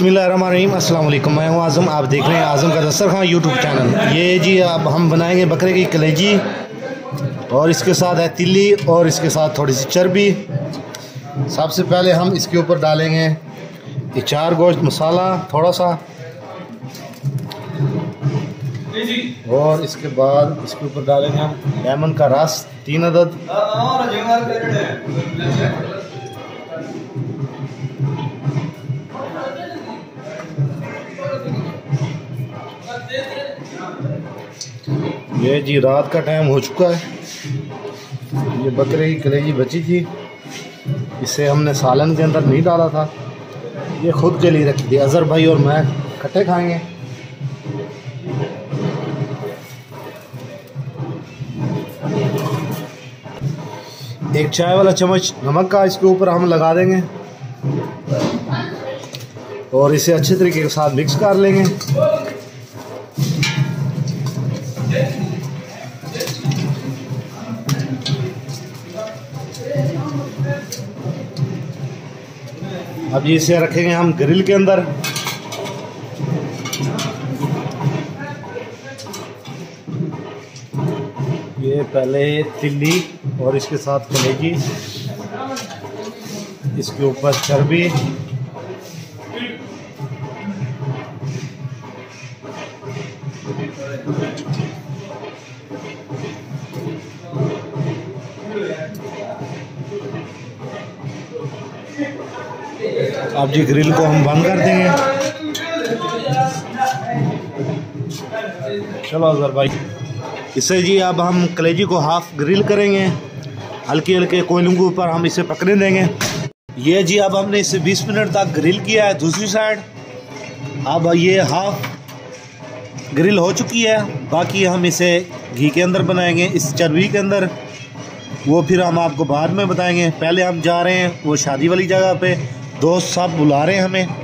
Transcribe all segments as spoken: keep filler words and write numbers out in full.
बिस्मिल्लाहिर्रहमानिर्रहीम, अस्सलाम वालेकुम। मैं हूं आज़म, आप देख रहे हैं आज़म का दस्तरखान यूट्यूब चैनल। ये जी अब हम बनाएंगे बकरे की कलेजी और इसके साथ है तिल्ली और इसके साथ थोड़ी सी चर्बी। सबसे पहले हम इसके ऊपर डालेंगे ये चार गोश्त मसाला थोड़ा सा, और इसके बाद इसके ऊपर डालेंगे हम लेमन का रस तीन अदद। ये जी रात का टाइम हो चुका है। ये बकरे की कलेजी बची थी, इसे हमने सालन के अंदर नहीं डाला था, ये खुद के लिए रखी थी। अजहर भाई और मैं इकट्ठे खाएंगे। एक चाय वाला चम्मच नमक का इसके ऊपर हम लगा देंगे और इसे अच्छे तरीके के साथ मिक्स कर लेंगे। अब इसे रखेंगे हम ग्रिल के अंदर। ये पहले तिल्ली और इसके साथ कलेजी, इसके ऊपर चर्बी, अब जी ग्रिल को हम बंद कर देंगे। चलो अजहर भाई, इससे जी अब हम कलेजी को हाफ ग्रिल करेंगे, हल्के हल्के कोयलों के ऊपर हम इसे पकने देंगे। ये जी अब हमने इसे बीस मिनट तक ग्रिल किया है दूसरी साइड। अब ये हाफ ग्रिल हो चुकी है, बाकी हम इसे घी के अंदर बनाएंगे, इस चर्बी के अंदर। वो फिर हम आपको बाद में बताएंगे। पहले हम जा रहे हैं वो शादी वाली जगह पे, दोस्त सब बुला रहे हैं हमें।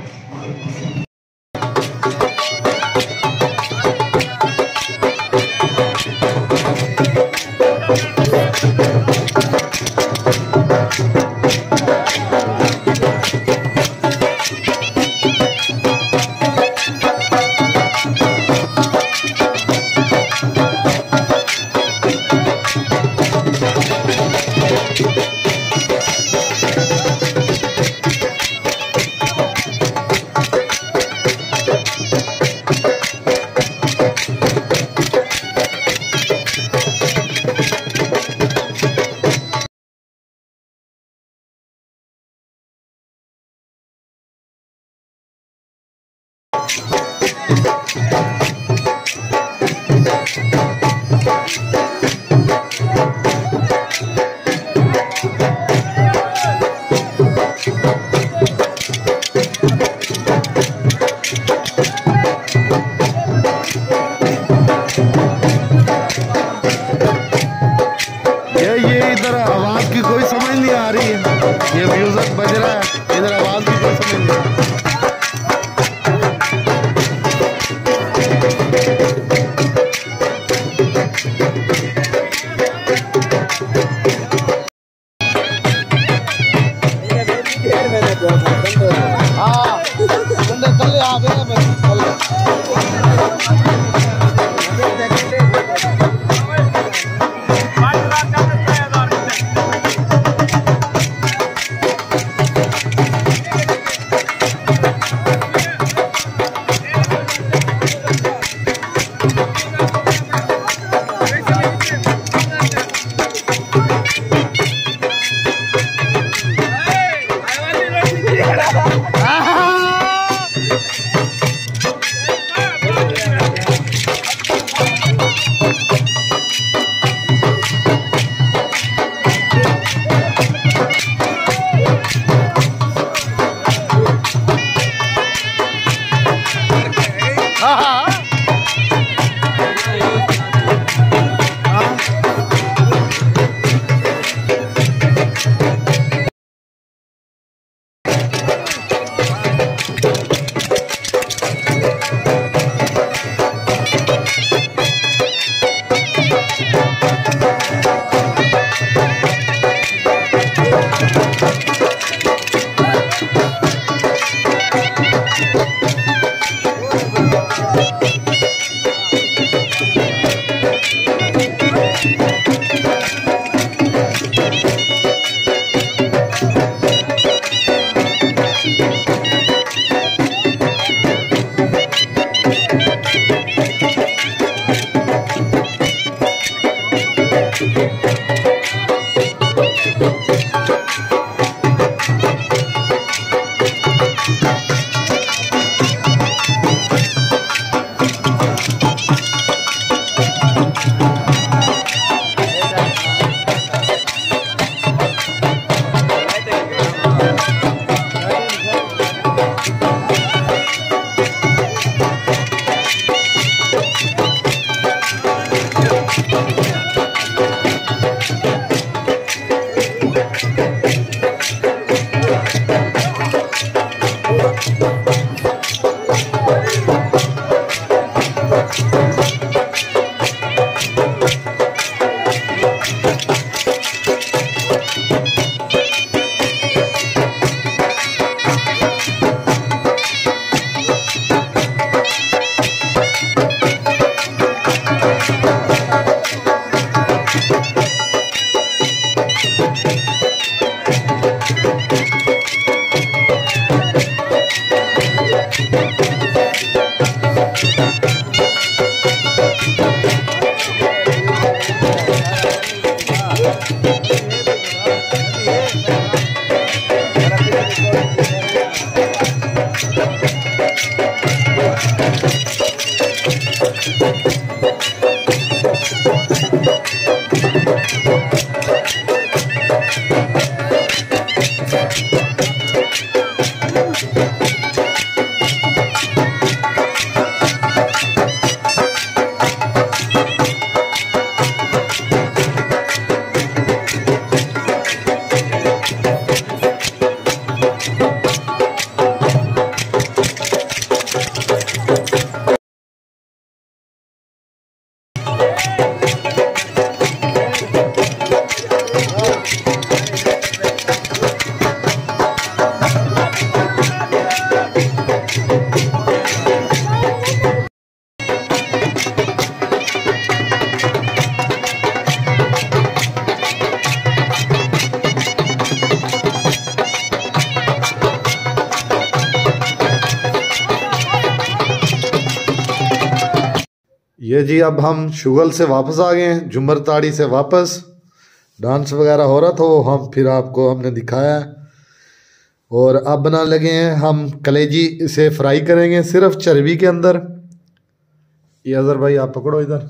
ये जी अब हम शुगल से वापस आ गए हैं, झुमर ताड़ी से वापस। डांस वगैरह हो रहा था वो हम फिर आपको हमने दिखाया। और अब बनाने लगे हैं हम कलेजी, इसे फ्राई करेंगे सिर्फ चर्बी के अंदर। ये अजहर भाई आप पकड़ो इधर,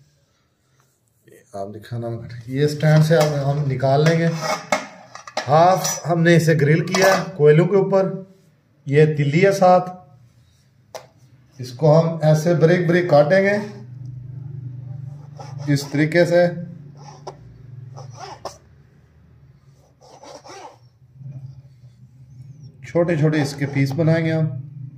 आप दिखाना। ये स्टैंड से हम, हम निकाल लेंगे। हाफ हमने इसे ग्रिल किया है कोयलों के ऊपर। ये तिल्ली है साथ, इसको हम ऐसे ब्रेक ब्रेक काटेंगे इस तरीके से। छोटे छोटे इसके पीस बनाएंगे हम।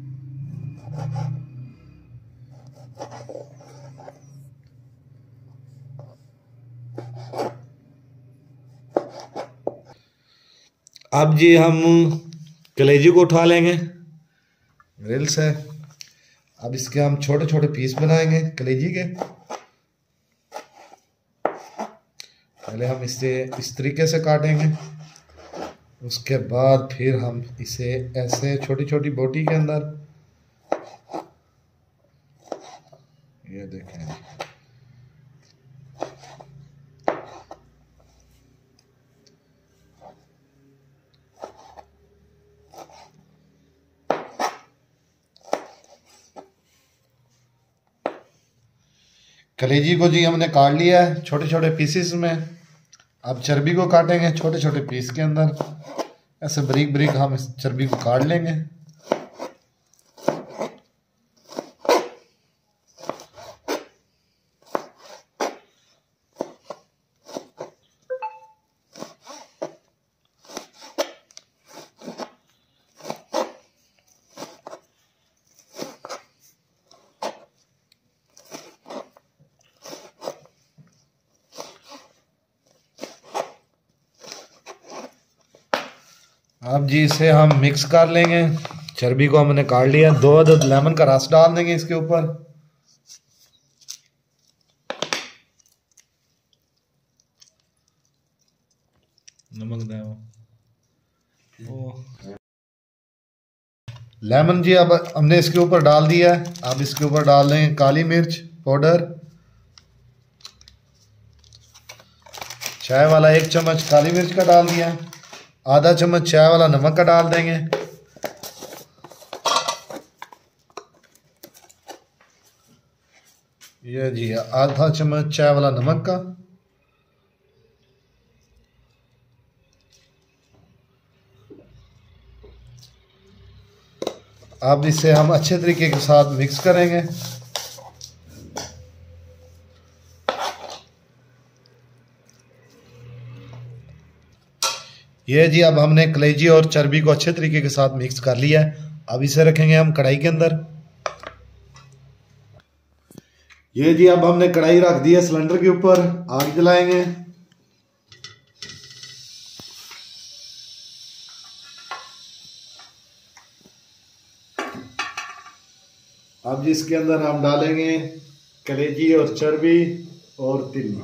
अब जी हम कलेजी को उठा लेंगे ग्रिल से। अब इसके हम छोटे छोटे पीस बनाएंगे कलेजी के। पहले हम इसे इस तरीके से काटेंगे, उसके बाद फिर हम इसे ऐसे छोटी छोटी बोटी के अंदर, ये देखें, कलेजी को जी हमने काट लिया है छोटे छोटे पीसेस में। अब चर्बी को काटेंगे छोटे छोटे पीस के अंदर। ऐसे बारीक बारीक हम इस चर्बी को काट लेंगे। अब जी इसे हम मिक्स कर लेंगे। चर्बी को हमने काट लिया। दो अदद लेमन का रस डाल देंगे इसके ऊपर। नमक दे लेमन जी अब हमने इसके ऊपर डाल दिया है। अब इसके ऊपर डाल देंगे काली मिर्च पाउडर, चाय वाला एक चम्मच काली मिर्च का डाल दिया। आधा चम्मच चाय वाला नमक का डाल देंगे। ये जी आधा चम्मच चाय वाला नमक का। अब इसे हम अच्छे तरीके के साथ मिक्स करेंगे। ये जी अब हमने कलेजी और चर्बी को अच्छे तरीके के साथ मिक्स कर लिया है। अब इसे रखेंगे हम कढ़ाई के अंदर। ये जी अब हमने कढ़ाई रख दी है सिलेंडर के ऊपर। आग जलाएंगे। अब जी इसके अंदर हम डालेंगे कलेजी और चर्बी और तिल्ली।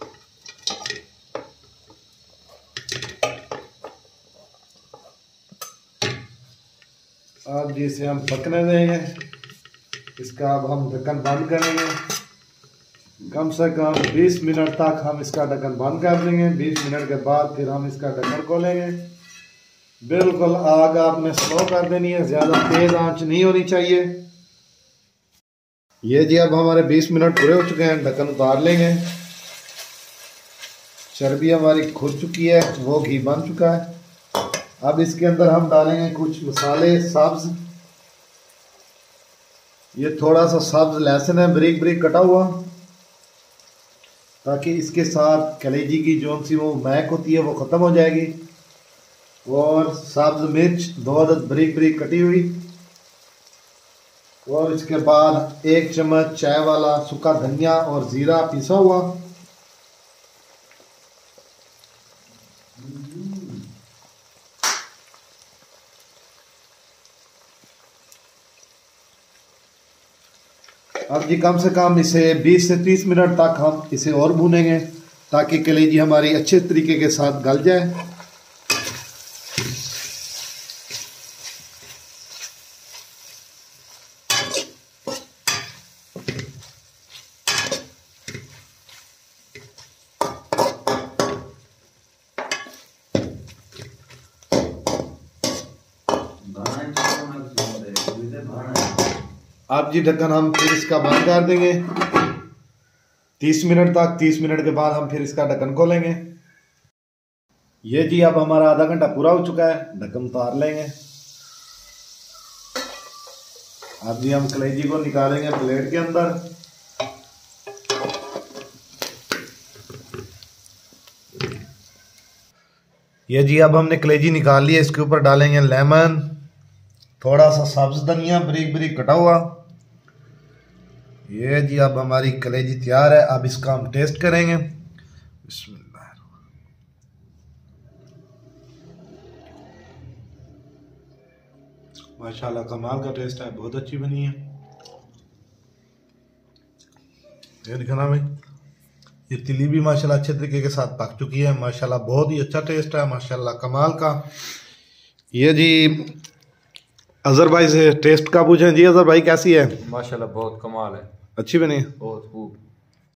अब जी इसे हम पकने देंगे। इसका अब हम ढक्कन बंद करेंगे। कम से कम बीस मिनट तक हम इसका ढक्कन बंद कर देंगे। बीस मिनट के बाद फिर हम इसका ढक्कन खोलेंगे। बिल्कुल आग आपने स्लो कर देनी है, ज्यादा तेज आंच नहीं होनी चाहिए। ये जी अब हमारे बीस मिनट पूरे हो चुके हैं, ढक्कन उतार लेंगे। चर्बी हमारी खुल चुकी है, वो घी बन चुका है। अब इसके अंदर हम डालेंगे कुछ मसाले सब्ज। ये थोड़ा सा सब्ज लहसुन है बारीक बारीक कटा हुआ, ताकि इसके साथ कलेजी की जो सी वो महक होती है वो ख़त्म हो जाएगी। और सब्ज मिर्च दो अदद बारीक बारीक कटी हुई। और इसके बाद एक चम्मच चाय वाला सूखा धनिया और ज़ीरा पिसा हुआ। अब जी कम से कम इसे बीस से तीस मिनट तक हम इसे और भूनेंगे, ताकि कलेजी हमारी अच्छे तरीके के साथ गल जाए। अब जी ढक्कन हम फिर इसका बंद कर देंगे तीस मिनट तक। तीस मिनट के बाद हम फिर इसका ढक्कन खोलेंगे। ये जी अब हमारा आधा घंटा पूरा हो चुका है, ढक्कन उतार लेंगे। अब जी हम कलेजी को निकालेंगे प्लेट के अंदर। ये जी अब हमने कलेजी निकाल ली है, इसके ऊपर डालेंगे लेमन, थोड़ा सा सब्ज धनिया बारीक बारीक कटा हुआ। ये जी अब हमारी कलेजी तैयार है। अब इसका हम टेस्ट करेंगे। बिस्मिल्लाह। माशाल्लाह कमाल का टेस्ट है, बहुत अच्छी बनी है। ये दिखाना भाई, ये तिली भी माशाल्लाह अच्छे तरीके के साथ पक चुकी है। माशाल्लाह बहुत ही अच्छा टेस्ट है, माशाल्लाह कमाल का। ये जी अजहर भाई से टेस्ट का पूछें। जी अजहर भाई कैसी है? माशाल्लाह बहुत कमाल है, अच्छी बनी है, बहुत खूब।